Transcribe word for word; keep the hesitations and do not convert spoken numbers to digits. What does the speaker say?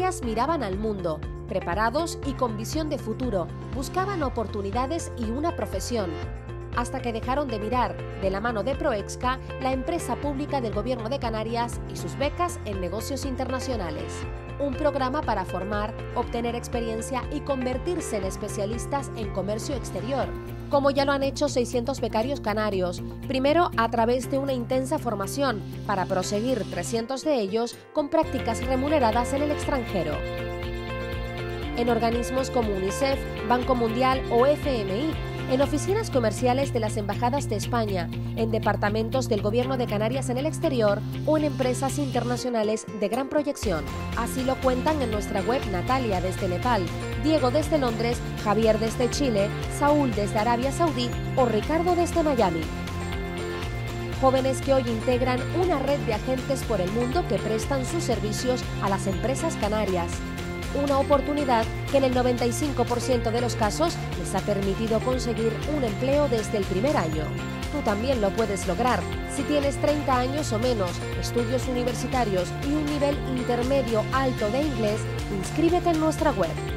Canarias miraban al mundo, preparados y con visión de futuro, buscaban oportunidades y una profesión. Hasta que dejaron de mirar, de la mano de Proexca, la empresa pública del Gobierno de Canarias y sus becas en negocios internacionales. Un programa para formar, obtener experiencia y convertirse en especialistas en comercio exterior, como ya lo han hecho seiscientos becarios canarios, primero a través de una intensa formación, para proseguir trescientos de ellos con prácticas remuneradas en el extranjero. En organismos como UNICEF, Banco Mundial o F M I, en oficinas comerciales de las embajadas de España, en departamentos del Gobierno de Canarias en el exterior o en empresas internacionales de gran proyección. Así lo cuentan en nuestra web Natalia desde Nepal, Diego desde Londres, Javier desde Chile, Saúl desde Arabia Saudí o Ricardo desde Miami. Jóvenes que hoy integran una red de agentes por el mundo que prestan sus servicios a las empresas canarias. Una oportunidad que en el noventa y cinco por ciento de los casos les ha permitido conseguir un empleo desde el primer año. Tú también lo puedes lograr. Si tienes treinta años o menos, estudios universitarios y un nivel intermedio alto de inglés, inscríbete en nuestra web.